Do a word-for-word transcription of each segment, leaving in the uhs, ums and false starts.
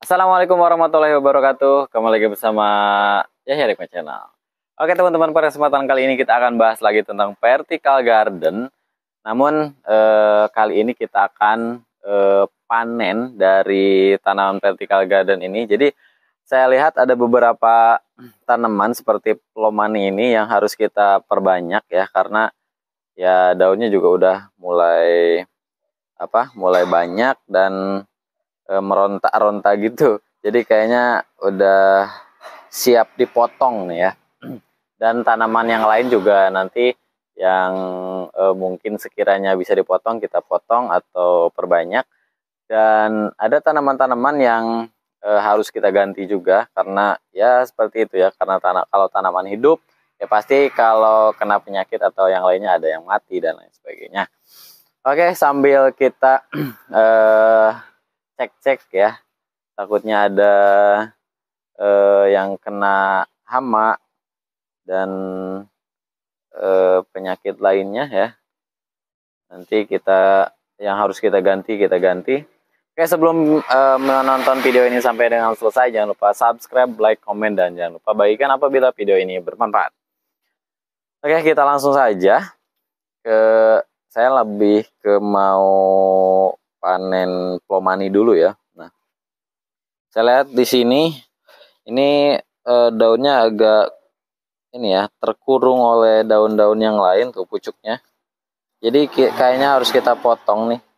Assalamualaikum warahmatullahi wabarakatuh. Kembali lagi bersama Yahya Rikma Channel. Oke teman-teman, pada kesempatan kali ini kita akan bahas lagi tentang vertical garden. Namun eh, kali ini kita akan eh, panen dari tanaman vertical garden ini. Jadi saya lihat ada beberapa tanaman seperti plomani ini yang harus kita perbanyak ya, karena ya daunnya juga udah mulai apa? Mulai banyak dan meronta-ronta gitu. Jadi kayaknya udah siap dipotong nih ya. Dan tanaman yang lain juga nanti yang e, mungkin sekiranya bisa dipotong kita potong atau perbanyak. Dan ada tanaman-tanaman yang e, harus kita ganti juga karena ya seperti itu ya. Karena tanah, kalau tanaman hidup ya pasti kalau kena penyakit atau yang lainnya ada yang mati dan lain sebagainya. Oke, sambil kita eh, cek-cek ya, takutnya ada eh, yang kena hama dan eh, penyakit lainnya ya. Nanti kita yang harus kita ganti kita ganti. Oke, sebelum eh, menonton video ini sampai dengan selesai, jangan lupa subscribe, like, komen, dan jangan lupa bagikan apabila video ini bermanfaat. Oke, kita langsung saja ke saya lebih ke mau panen plomani dulu ya. Nah, saya lihat di sini ini eh, daunnya agak ini ya, terkurung oleh daun-daun yang lain tuh pucuknya. Jadi kayaknya harus kita potong nih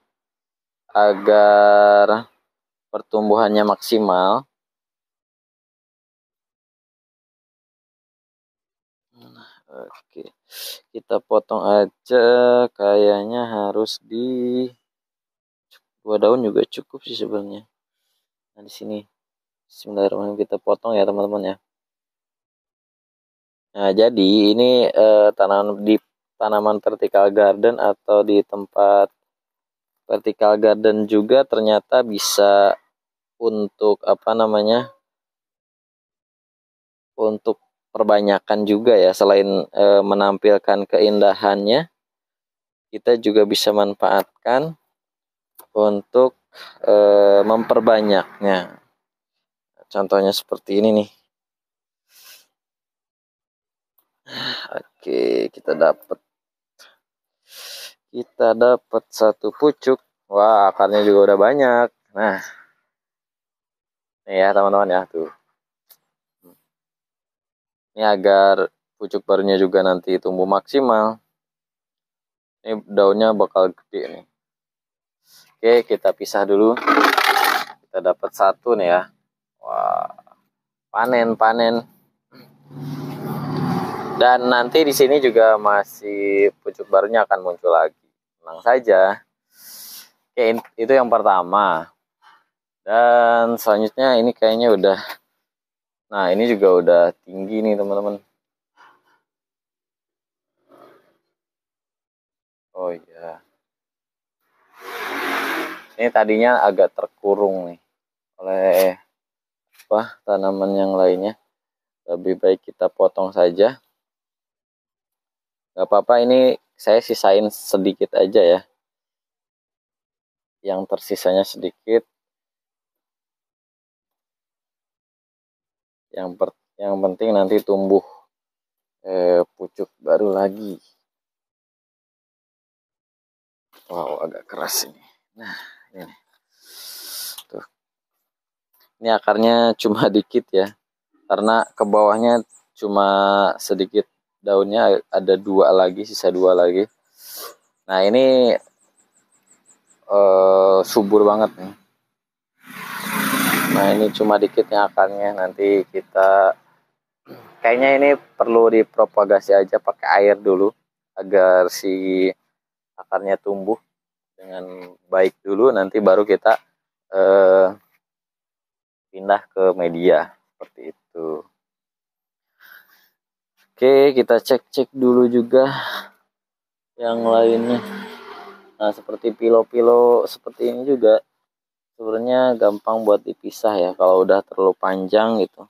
agar pertumbuhannya maksimal. Nah, oke. Kita potong aja, kayaknya harus di dua daun juga cukup sih sebenarnya. Nah, di sini Bismillahirrahmanirrahim kita potong ya teman-teman ya. Nah, jadi ini eh, tanaman di tanaman vertical garden atau di tempat vertical garden juga ternyata bisa untuk apa namanya? Untuk perbanyakan juga ya, selain eh, menampilkan keindahannya, kita juga bisa manfaatkan untuk eh, memperbanyaknya. Contohnya seperti ini nih. Oke, kita dapat kita dapat satu pucuk. Wah, akarnya juga udah banyak. Nah, nih ya teman-teman ya tuh. Ini agar pucuk barunya juga nanti tumbuh maksimal. Ini daunnya bakal gede nih. Oke, kita pisah dulu. Kita dapat satu nih ya. Wah, panen panen. Dan nanti di sini juga masih pucuk barunya akan muncul lagi. Tenang saja. Oke, itu yang pertama. Dan selanjutnya ini kayaknya udah. Nah, ini juga udah tinggi nih teman-teman. Oh iya. Ini tadinya agak terkurung nih oleh apa tanaman yang lainnya. Lebih baik kita potong saja. Gak apa-apa, ini saya sisain sedikit aja ya. Yang tersisanya sedikit. Yang per, yang penting nanti tumbuh eh, pucuk baru lagi. Wow, agak keras ini. Nah, ini. Tuh. Ini akarnya cuma dikit ya. Karena ke bawahnya cuma sedikit daunnya, ada dua lagi, sisa dua lagi. Nah, ini eh, subur banget nih. Nah, ini cuma dikitnya akarnya. Nanti kita kayaknya ini perlu dipropagasi aja pakai air dulu agar si akarnya tumbuh dengan baik dulu, nanti baru kita eh, pindah ke media seperti itu. Oke, kita cek-cek dulu juga yang lainnya. Nah, seperti pilo-pilo seperti ini juga sebenarnya gampang buat dipisah ya kalau udah terlalu panjang gitu.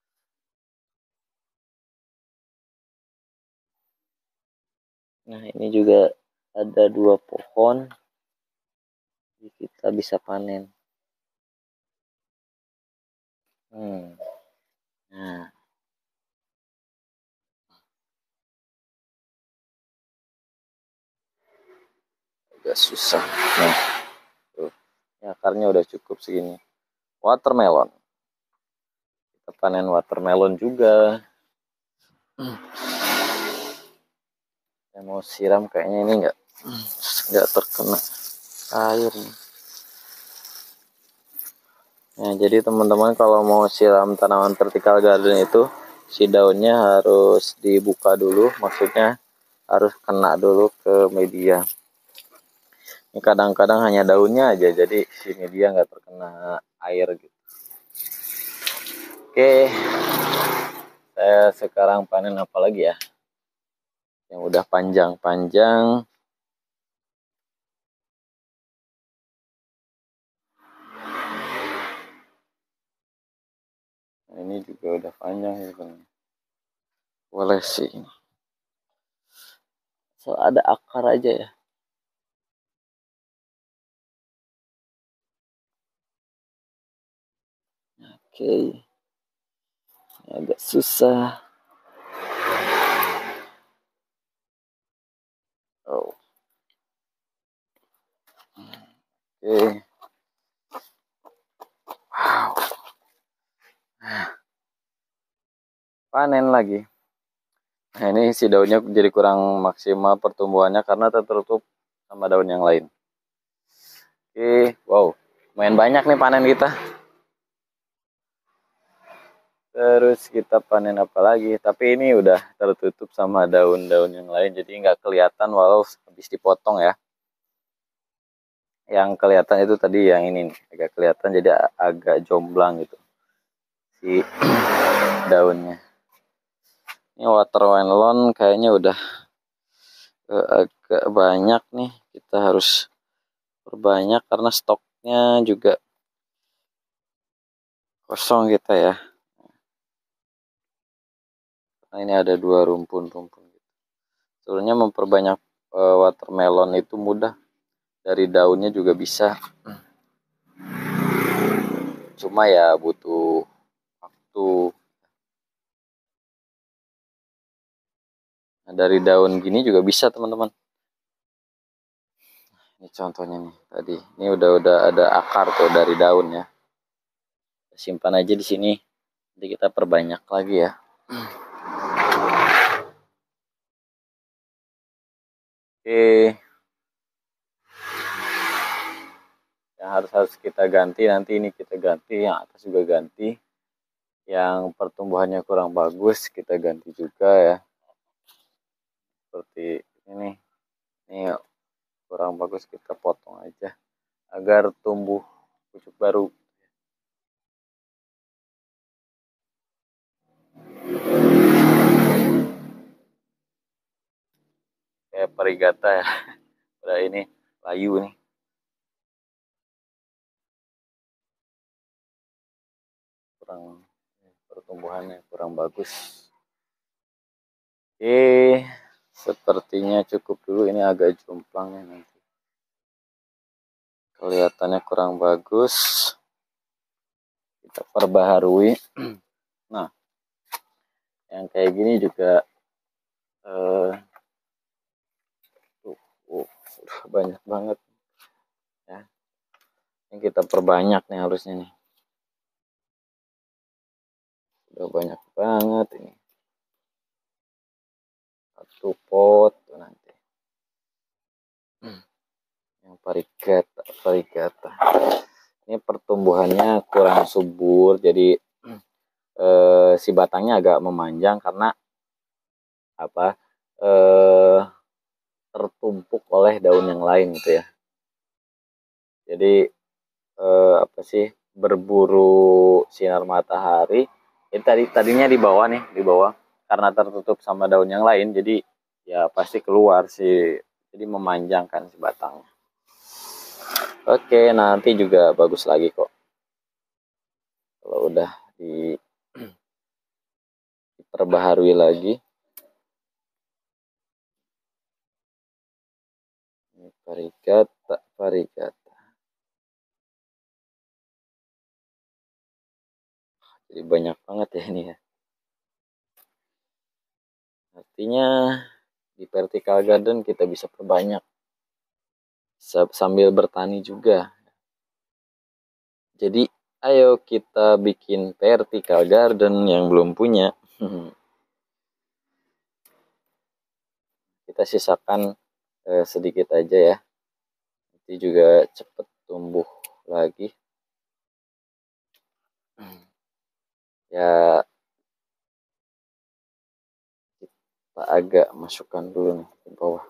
Nah, ini juga ada dua pohon, kita bisa panen. Hmm. Nah, agak susah. Nah, tuh. Ini akarnya udah cukup segini. Watermelon. Kita panen watermelon juga. Saya mau siram kayaknya ini nggak nggak terkena air. Nah, jadi teman-teman kalau mau siram tanaman vertical garden itu si daunnya harus dibuka dulu, maksudnya harus kena dulu ke media. Ini kadang-kadang hanya daunnya aja, jadi si media nggak terkena air gitu. Oke, saya sekarang panen apa lagi ya? Yang udah panjang-panjang. Ini juga udah panjang ya kan. Boleh sih. So ada akar aja ya. Oke. Ini agak susah. Oh. Oke. Wow. Panen lagi. Nah, ini si daunnya jadi kurang maksimal pertumbuhannya karena tertutup sama daun yang lain. Oke, wow. Lumayan banyak nih panen kita. Terus kita panen apa lagi? Tapi ini udah tertutup sama daun-daun yang lain, jadi nggak kelihatan walau habis dipotong ya. Yang kelihatan itu tadi yang ini nih, agak kelihatan jadi agak jomblang gitu si daunnya. Ini watermelon kayaknya udah uh, agak banyak nih. Kita harus perbanyak karena stoknya juga kosong kita ya. Nah, ini ada dua rumpun-rumpun. Sebenarnya memperbanyak uh, watermelon itu mudah. Dari daunnya juga bisa. Cuma ya butuh waktu. Nah, dari daun gini juga bisa teman-teman. Ini contohnya nih tadi. Ini udah udah ada akar tuh dari daun ya. Simpan aja di sini. Nanti kita perbanyak lagi ya. Oke. Yang harus harus kita ganti nanti ini kita ganti, yang atas juga ganti. Yang pertumbuhannya kurang bagus kita ganti juga ya. Seperti ini. Ini kurang bagus kita potong aja agar tumbuh pucuk baru. Kayak perigata ya. Udah ini layu nih. Kurang pertumbuhannya kurang bagus. Oke, sepertinya cukup dulu, ini agak jomplang ya nanti. Kelihatannya kurang bagus. Kita perbaharui. Nah, yang kayak gini juga eh, uh, uh, udah banyak banget ya. Ini kita perbanyak nih harusnya nih. Udah banyak banget ini. Satu pot nanti. Yang varigata, varigata. Ini pertumbuhannya kurang subur, jadi eh, si batangnya agak memanjang karena apa? Eh, tertumpuk oleh daun yang lain gitu ya. Jadi eh, apa sih? Berburu sinar matahari. Ini tadi tadinya di bawah nih, di bawah karena tertutup sama daun yang lain, jadi ya pasti keluar sih. Jadi memanjangkan si batangnya. Oke, nanti juga bagus lagi kok. Kalau udah di diperbaharui lagi. Ini varigata, varigata. Jadi banyak banget ya ini ya. Artinya di vertical garden kita bisa perbanyak sambil bertani juga. Jadi ayo kita bikin vertical garden yang belum punya. Kita sisakan eh, sedikit aja ya. Nanti juga cepet tumbuh lagi. Ya kita agak masukkan dulu nih ke bawah.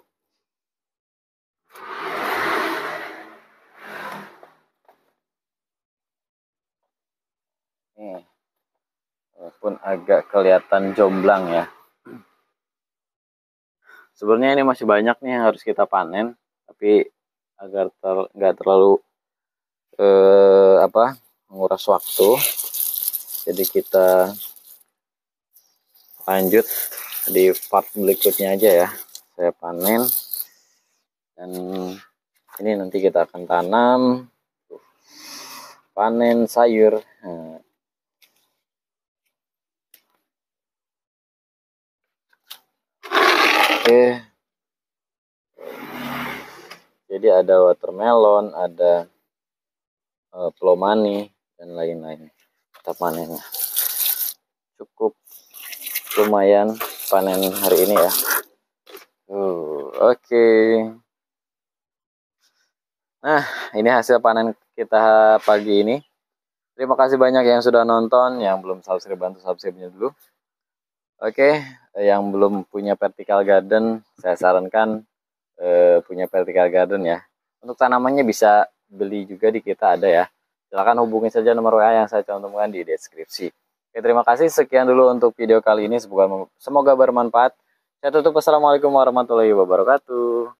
Nih, walaupun agak kelihatan jomblang ya. Sebenarnya ini masih banyak nih yang harus kita panen, tapi agar ter, nggak terlalu eh, apa menguras waktu, jadi kita lanjut di part berikutnya aja ya. Saya panen dan ini nanti kita akan tanam, panen sayur. Nah, oke, jadi ada watermelon, ada uh, plomani dan lain-lain. Kita panennya cukup lumayan panen hari ini ya. Uh, oke. Okay. Nah, ini hasil panen kita pagi ini. Terima kasih banyak yang sudah nonton, yang belum subscribe bantu subscribe-nya dulu. Oke, yang belum punya vertical garden, saya sarankan eh, punya vertical garden ya. Untuk tanamannya bisa beli juga di kita ada ya. Silahkan hubungi saja nomor W A yang saya cantumkan di deskripsi. Oke, terima kasih. Sekian dulu untuk video kali ini. Semoga, semoga bermanfaat. Saya tutup. Assalamualaikum warahmatullahi wabarakatuh.